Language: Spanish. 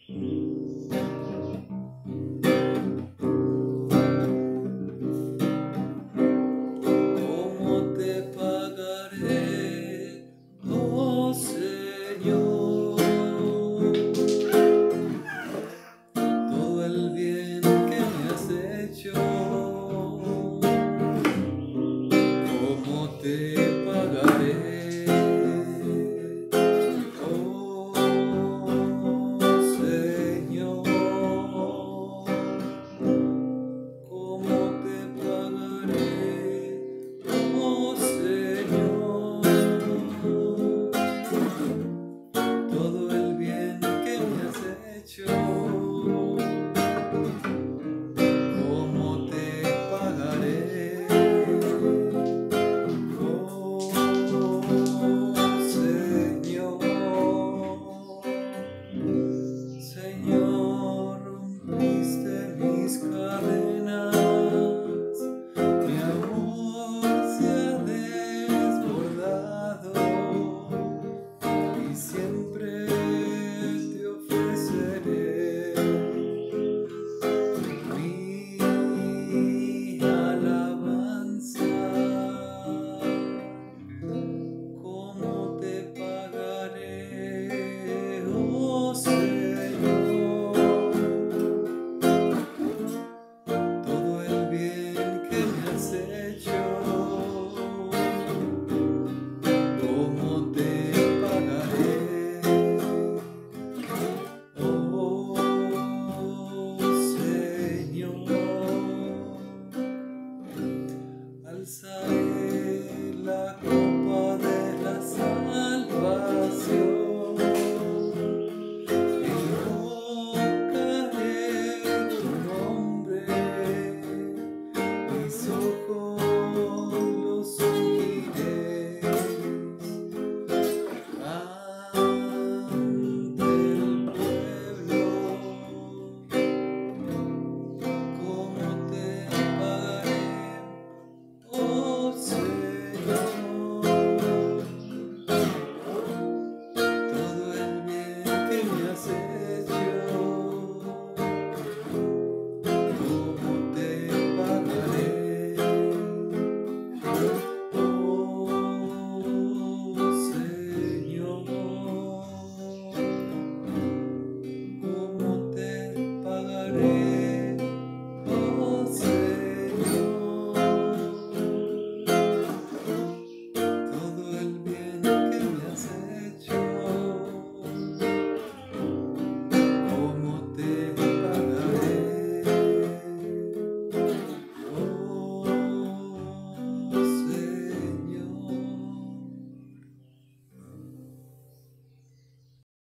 ¿Cómo te pagaré, oh Señor, todo el bien que me has hecho? ¿Cómo te pagaré, oh Señor? ¿Cómo te pagaré, oh Señor, todo el bien que me has hecho? ¿Cómo te pagaré, oh Señor? Señor, rompiste mis cadenas, mi amor se ha desbordado y siempre te ofreceré mi alabanza. ¿Cómo te pagaré, oh Señor, todo el bien que me has hecho? ¿Cómo te pagaré, oh Señor? Alzaré la copa de la salvación, invocaré tu nombre, mis ojos los ungiré ante el pueblo. ¿Cómo te pagaré, oh Señor, todo el bien que me has hecho?